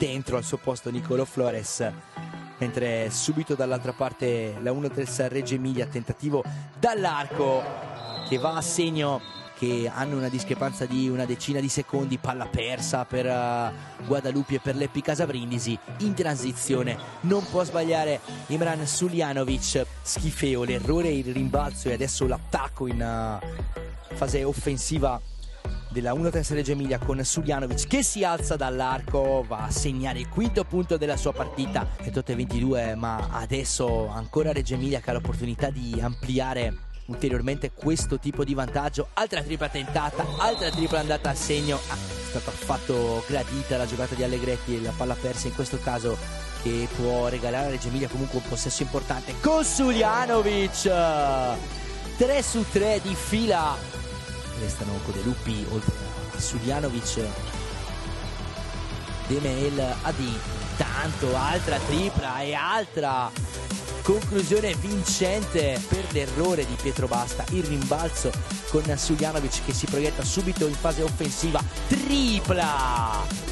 dentro al suo posto Nicolo Flores, mentre subito dall'altra parte la 1-3 Reggio Emilia, tentativo dall'arco che va a segno, che hanno una discrepanza di una decina di secondi, palla persa per Guadalupi e per Leppi Casabrindisi. In transizione non può sbagliare Imran Suljanovic, schifevole errore il rimbalzo e adesso l'attacco in fase offensiva della 1-3 Reggio Emilia con Suljanovic che si alza dall'arco, va a segnare il quinto punto della sua partita. 28-22, ma adesso ancora Reggio Emilia che ha l'opportunità di ampliare ulteriormente questo tipo di vantaggio. Altra tripla tentata, altra tripla andata a segno. È stata affatto gradita la giocata di Allegretti e la palla persa in questo caso, che può regalare a Reggio Emilia comunque un possesso importante con Suljanovic. 3 su 3 di fila. Restano Guadalupi oltre a Suljanovic, Demel Adi. Tanto altra tripla e altra conclusione vincente per l'errore di Pietro Basta. Il rimbalzo con Suljanovic che si proietta subito in fase offensiva. Tripla